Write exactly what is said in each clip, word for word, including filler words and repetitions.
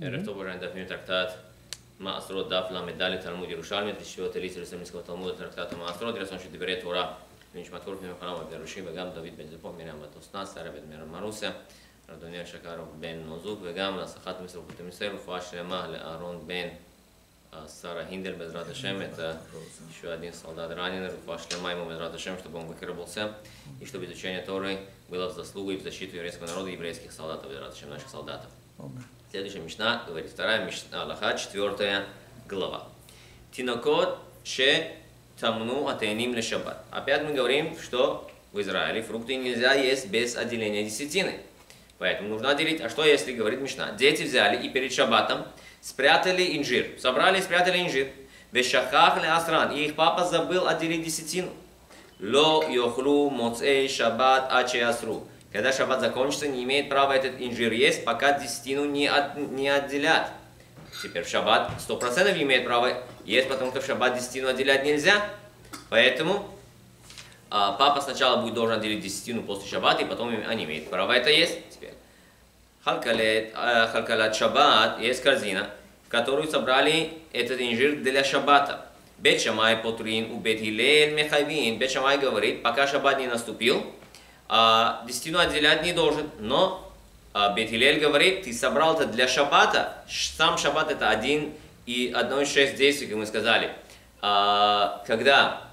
ערב טוב, אנחנו דף טרקטט מעשרות דף למדלת תלמוד ירושלמי, תשתיות אליס לסמניסקות תלמוד טרקטט המעשרות, רצון שדברי תורה ונשמת כל פנים וחלום ופירושים, וגם דוד בן זפו, מרים בת אסנת, שרה בן מרים מרוסיה, אדוני השקרוב בן נוזוק, וגם להסחת מסרוקות עם ישראל, רפואה שלמה לאהרון בן Сара Хиндель, בעזרת השם, это еще один солдат раненый, рфуа шлема ему, בעזרת השем, чтобы он выкарабкался, и чтобы изучение Торы было в заслугу и в защиту еврейского народа и еврейских солдатов, בעזרת השем, наших солдатов. Следующая мишна, говорит вторая мишна, Аллаха, четвертая глава. Тинокот ше тамну атейним ле шаббат. Опять мы говорим, что в Израиле фрукты нельзя есть без отделения десятины. Поэтому нужно отделить. А что если, говорит мишна, дети взяли и перед шаббатом спрятали инжир, собрали и спрятали инжир. Вешахах ле асран, и их папа забыл отделить десятину. Ло йохлу моцей шаббат аче асру. Когда шаббат закончится, не имеет права этот инжир есть, пока десятину не, от, не отделят. Теперь в шаббат сто процентов не имеет права есть, потому что в шаббат десятину отделять нельзя. Поэтому а, папа сначала будет должен отделить десятину после шаббата, и потом они имеют право это есть. Теперь халкалет, халкалат шаббат, есть корзина, в которую собрали этот инжир для шаббата. Бет Шамай потрин у Бет Хилель мехайвин. Бет Шамай говорит, пока шаббат не наступил, а, десятину отделять не должен. Но а, Бет Хилель говорит, ты собрал это для шаббата. Сам шаббат это один и одно из шесть действий, как мы сказали. А, когда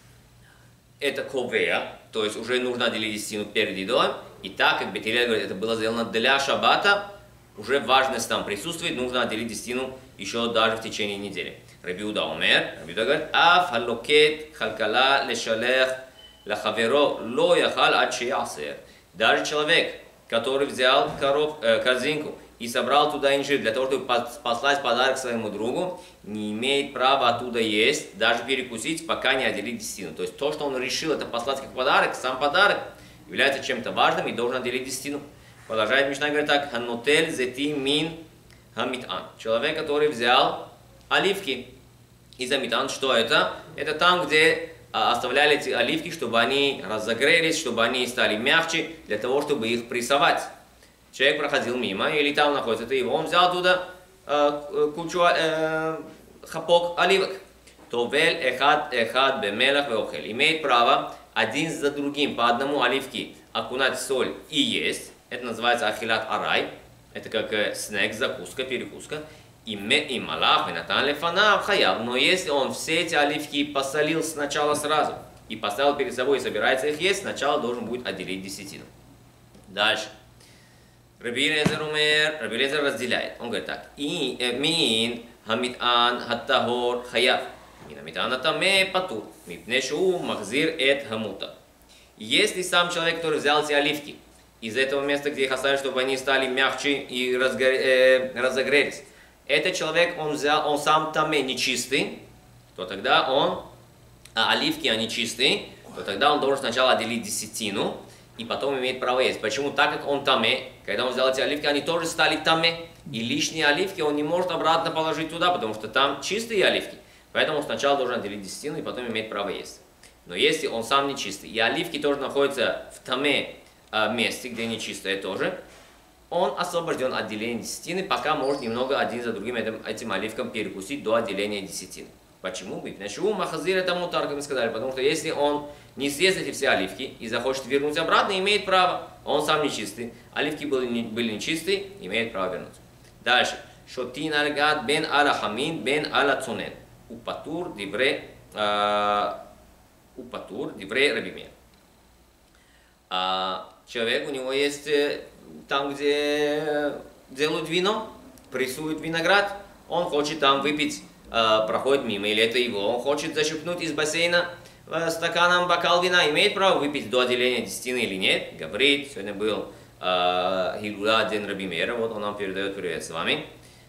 это ковея, то есть уже нужно отделить десятину перед едой. И так, как Бет Хилель говорит, это было сделано для шаббата, уже важность там присутствует, нужно отделить десятину еще даже в течение недели. Раби Иуда омер, Раби Иуда говорит, аф халокет халкала лешалех лахаверо ло яхал ад шеясер. Даже человек, который взял короб, э, корзинку и собрал туда инжир для того, чтобы послать подарок своему другу, не имеет права оттуда есть, даже перекусить, пока не отделит десятину. То есть то, что он решил это послать как подарок, сам подарок является чем-то важным и должен отделить десятину. Продолжает Мишна, говорит так, ханнотель зети мин хамитан. Человек, который взял оливки из амитан, что это? Это там, где а, оставляли эти оливки, чтобы они разогрелись, чтобы они стали мягче, для того, чтобы их прессовать. Человек проходил мимо, или там находится это его, он взял оттуда э, кучу э, хапок оливок. Товель эхад эхад бемелах веохель. Имеет право один за другим по одному оливки окунать в соль и есть. Это называется ахилат арай. Это как э, снэк, закуска, перекуска. И малах венатан лефанав хаяв. Но если он все эти оливки посолил сначала сразу и поставил перед собой и собирается их есть, сначала должен будет отделить десятину. Дальше. Раби Элиэзер умер, Раби Элиэзер разделяет. Он говорит так. Мин хамитан хаттахор хаяв. Мин хамитан хаттаме патур. Мипнешу махзир эт хамута. Если сам человек, который взял эти оливки из этого места, где их оставили, чтобы они стали мягче и разгоре, э, разогрелись, этот человек, он взял, он сам таме нечистый, то тогда он, а оливки они чистые, то тогда он должен сначала отделить десятину и потом имеет право есть. Почему? Так как он таме, когда он взял эти оливки, они тоже стали таме, и лишние оливки он не может обратно положить туда, потому что там чистые оливки. Поэтому он сначала должен отделить десятину и потом имеет право есть. Но если он сам не чистый, и оливки тоже находятся в таме э, месте, где нечистое тоже, он освобожден от отделения десятины, пока может немного один за другим этим, этим оливкам перекусить до отделения десятины. Почему? Почему махазир это мутар, как мы сказали? Потому что если он не съест эти все оливки и захочет вернуть обратно, имеет право. Он сам нечистый. Оливки были, не, были нечистые, имеет право вернуть. Дальше. Шотин альгад бен аля хамин бен аля цунен. Упатур дивре упатур дивре рабиме. Человек, у него есть там, где делают вино, прессуют виноград, он хочет там выпить, проходит мимо, или это его, он хочет зачерпнуть из бассейна стаканом бокал вина, имеет право выпить до отделения десятины или нет? Говорит, сегодня был Хилула день Раби Мейра, вот он нам передает привет с вами,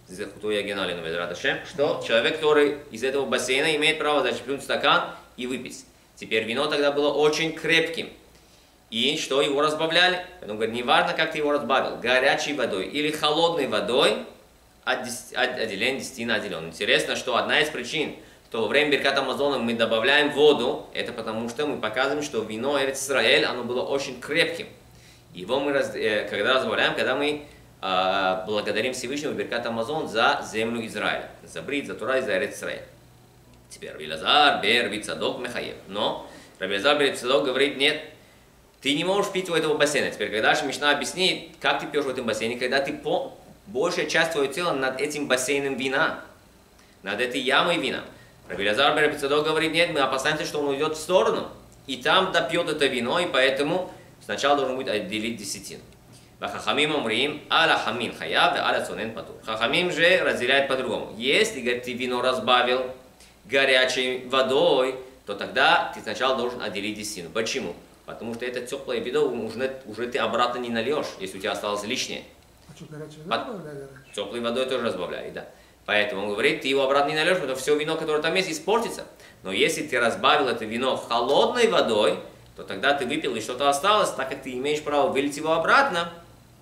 что человек, который из этого бассейна имеет право зачерпнуть стакан и выпить. Теперь вино тогда было очень крепким. И что его разбавляли? Он говорит, не важно, как ты его разбавил, горячей водой или холодной водой, от, десяти, от отделения десятины отделен. Интересно, что одна из причин, что во время Биркат Амазона мы добавляем воду, это потому что мы показываем, что вино Эрец Исраэль, оно было очень крепким. Его мы, раз, э, когда разбавляем, когда мы благодарим Всевышнему Беркат Амазон за землю Израиля, за Брит, за Тура и за Эрец Исраэль. Теперь Раби Элазар бер Вицадок Мехаев. Но Раби Элазар бер Вицадок говорит, нет, ты не можешь пить у этого бассейна. Теперь, когда же Мишна объяснит, как ты пьешь в этом бассейне, когда ты по... большая часть твоего тела над этим бассейном вина, над этой ямой вина. Раби Элазар бер Вицадок говорит, нет, мы опасаемся, что он уйдет в сторону, и там допьет это вино, и поэтому сначала должен будет отделить десятину. Хахамим омрим, аля хамин хаяв, аля цунен патур. Хахамим же разделяет по-другому. Если, говорит, ты вино разбавил горячей водой, то тогда ты сначала должен отделить десятину. Почему? Потому что это теплое вино уже, уже ты обратно не нальешь, если у тебя осталось лишнее. А что, горячей водой разбавляли? Теплой водой тоже разбавляли, да. Поэтому он говорит, ты его обратно не нальешь, потому что все вино, которое там есть, испортится. Но если ты разбавил это вино холодной водой, то тогда ты выпил и что-то осталось, так как ты имеешь право вылить его обратно,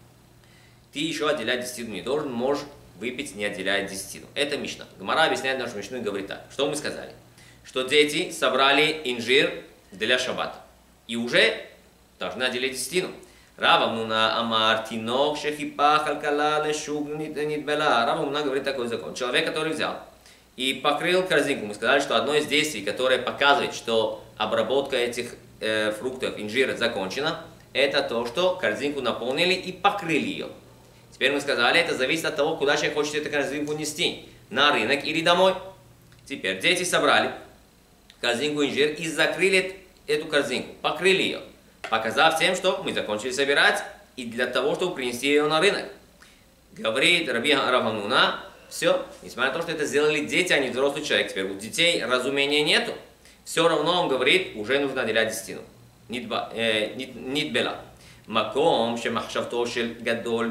ты еще отделять десятину не должен, можешь выпить, не отделяя десятину. Это Мишна. Гемара объясняет нашу Мишну и говорит так. Что мы сказали? Что дети собрали инжир для шаббата. И уже должны отделить десятину. Рав Амнуна амар тинок шехипах алкала лешуг нидбела. Рав Амнуна говорит такой закон. Человек, который взял и покрыл корзинку, мы сказали, что одно из действий, которое показывает, что обработка этих э, фруктов, инжира закончена, это то, что корзинку наполнили и покрыли ее. Теперь мы сказали, это зависит от того, куда человек хочет эту корзинку нести. На рынок или домой. Теперь дети собрали корзинку инжир и закрыли эту корзинку, покрыли ее, показав всем, что мы закончили собирать, и для того, чтобы принести ее на рынок. Говорит Раби Рав Амнуна, все, несмотря на то, что это сделали дети, а не взрослый человек, теперь у детей разумения нету, все равно он говорит, уже нужно отделять десятину. Нитбела. Маком, שמחשבתו של גדול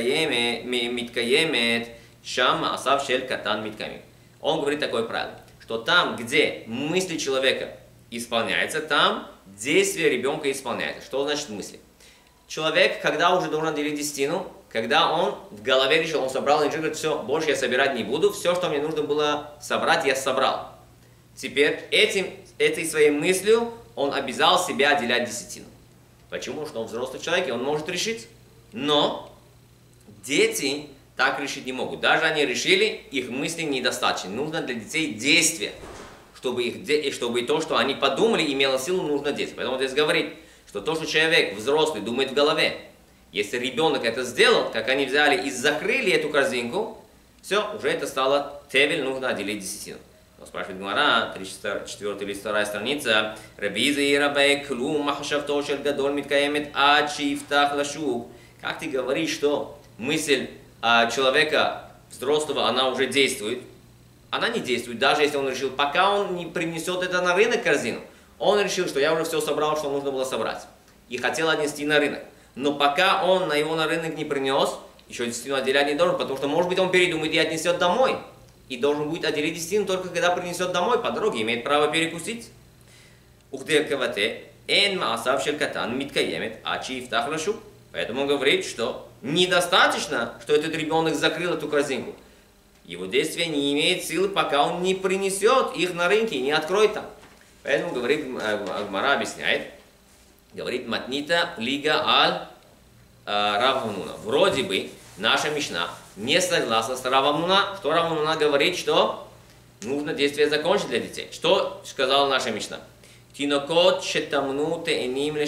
מתקיימת, שם מעשיו של קטן מתקיימים. Он говорит такое правило, что там, где мысли человека исполняются, там действие ребенка исполняется. Что значит мысли? Человек, когда уже должен делить десятину, когда он в голове решил, он собрал инжир, говорит, все, больше я собирать не буду, все, что мне нужно было собрать, я собрал. Теперь этим, этой своей мыслью он обязал себя отделять десятину. Почему? Что он взрослый человек, и он может решить. Но дети так решить не могут. Даже они решили, их мысли недостаточно. Нужно для детей действие, чтобы, их, чтобы то, что они подумали, имело силу, нужно действовать. Поэтому здесь говорит, что то, что человек взрослый думает в голове, если ребенок это сделал, как они взяли и закрыли эту корзинку, все, уже это стало тевель, нужно отделить десятину. Спрашивает Гемара, тридцать четвёртая или вторая страница. Раби Зеира бей клум махшавто шель гадоль миткаемет ад шифтах лашук. Как ты говоришь, что мысль а, человека взрослого, она уже действует? Она не действует, даже если он решил, пока он не принесет это на рынок корзину. Он решил, что я уже все собрал, что нужно было собрать. И хотел отнести на рынок. Но пока он на его на рынок не принес, еще десятину отделять не должен, потому что, может быть, он передумает и отнесет домой. И должен будет отделить десятину только когда принесет домой, по дороге имеет право перекусить. Поэтому он говорит, что недостаточно, что этот ребенок закрыл эту корзинку. Его действие не имеет силы, пока он не принесет их на рынке, не откроет там. Поэтому говорит, Гемара объясняет, говорит, матнита лига аль Рав Амнуна. Вроде бы наша Мишна не согласна с Рав Амнуна, что Рав Амнуна говорит, что нужно действие закончить для детей. Что сказала наша Мишна? Тинокот шетамну теэним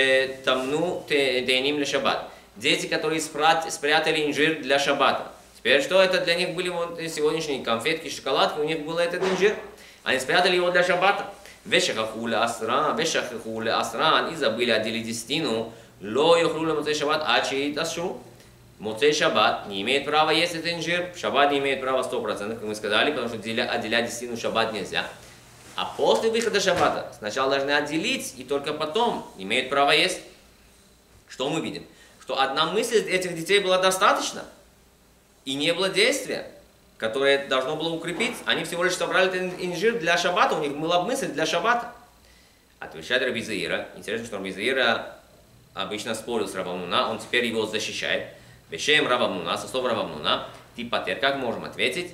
лешаббат. Дети, которые спрятали инжир для шаббата. Теперь что это для них были вот сегодняшние конфетки, шоколадки, у них был этот инжир. Они спрятали его для шаббата. Вешахаху ле асран, вешахаху ле асран, и забыли отделить десятину. Ло йохлу ле моцей шаббат, ачи ташу. Моцей шаббат не имеет права есть этот инжир, шаббат не имеет права сто процентов, как мы сказали, потому что отделять десятину шаббат нельзя. А после выхода шаббата сначала должны отделить, и только потом имеют право есть. Что мы видим? Что одна мысль этих детей была достаточно, и не было действия, которое должно было укрепить. Они всего лишь собрали этот инжир для шаббата, у них была мысль для шаббата. Отвечает Раби Зеира. Интересно, что Раби Зеира обычно спорил с Рав Амнуна, он теперь его защищает. Бешем Рав Амнуна, со слов Рав Амнуна, ты патер, как можем ответить?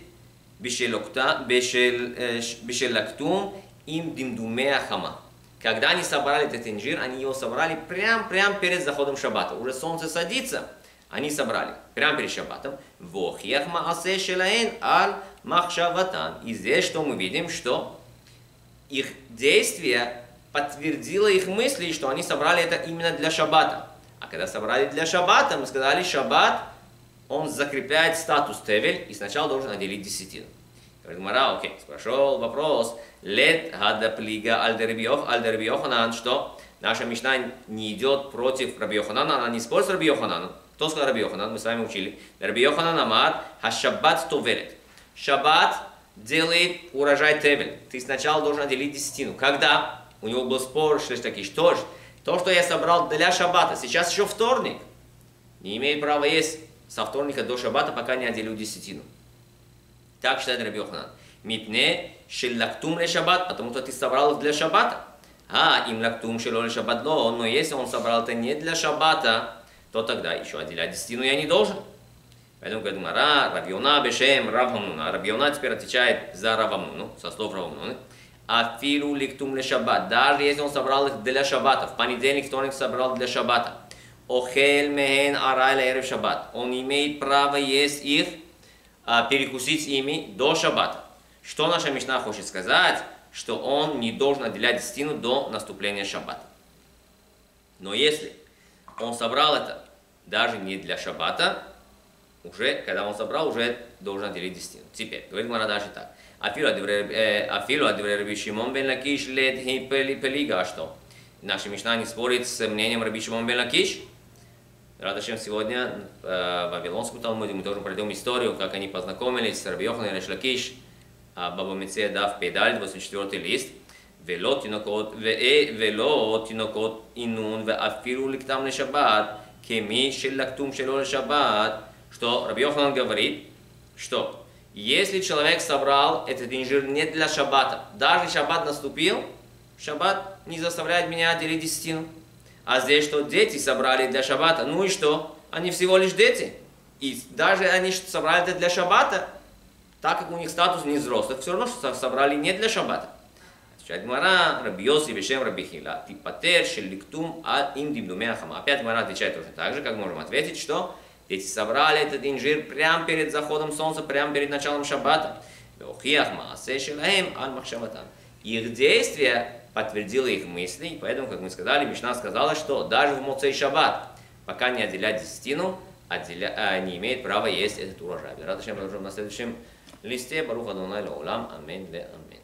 Бешелактум им димдумея хама. Когда они собрали этот инжир, они его собрали прям-прям перед заходом шаббата. Уже солнце садится, Они собрали прямо перед шаббатом. Вохьях маасе шелаэн аль махшаватан. И здесь что мы видим, что их действие подтвердило их мысли, что они собрали это именно для шаббата. А когда собрали для шаббата, мы сказали, шаббат, он закрепляет статус тевель и сначала должен отделить десятину. Говорит Гмара, окей, спрашивал вопрос, лет хада плига аль Раби Йоханан, что наша Мишна не идет против Раби Йоханана, она не спорит с Раби Йохананом. Кто сказал Раби Йоханан? Мы с вами учили. Раби Йоханан амар, хашаббат товелет. Шаббат делает урожай тевель. Ты сначала должен отделить десятину. Когда? У него был спор, что такие, что же? То, что я собрал для шаббата, сейчас еще вторник, не имеет права есть со вторника до шаббата, пока не отделю десятину. Так считает Раби Йоханан. Мипне шеллактум ле шаббат, потому что ты собрал их для шаббата. А, им лактум шело ле шаббат ло, но если он собрал это не для шаббата, то тогда еще отделять десятину я не должен. Поэтому говорит Гмара, Рав Йона бешем Рав Хамнуна. Рав Йона теперь отвечает за Рав Хамнуну, со слов Рав Хамнуны. Афилу ликтум ле шаббат, даже если он собрал их для шаббата, в понедельник, вторник собрал для шаббата. Охель мехен арай ле эрев шаббат, он имеет право есть их, а, перекусить ими до шаббата. Что наша Мишна хочет сказать? Что он не должен отделять десятину до наступления шаббата. Но если он собрал это даже не для шаббата, уже, когда он собрал, уже должен отделить десятину. Теперь, говорит Гмара дальше так. Афилу адиврей Раби Шимон бен Лакиш лед пелига, а что? Наша Мишна не спорит с мнением Раби Шимон бен Лакиш. Радашем сегодня в Вавилонском Талмуде мы тоже пройдем историю, как они познакомились с Раби Йохананом и Реш Лакиш. Баба Меция дав педаль, восемьдесят четвёртый лист. Вело тинокот, вело тинокот инун, веафилу ликтам ле шаббат, кеми шеллактум шело ле шаббат. Что Раби Йоханан говорит, что если человек собрал этот инжир не для шаббата, даже шаббат наступил, шаббат не заставляет меня делить десятину. А здесь что, дети собрали для шаббата, ну и что? Они всего лишь дети. И даже они собрали это для шаббата, так как у них статус не взрослых, все равно что собрали не для шаббата. Отвечает Гмара, Раби Йоси бешем Раби Хила, типатер шелликтум а им димдуме хама. Опять Гмара отвечает точно так же, как можем ответить, что дети собрали этот инжир прямо перед заходом солнца, прямо перед началом шаббата. Их действие подтвердило их мысли, и поэтому, как мы сказали, Мишна сказала, что даже в Моцей шаббат, пока не отделять десятину, отделя... а, не имеет права есть этот урожай. Радашем продолжим на следующем листе. Барух Адонай леолам. Амин ве амин.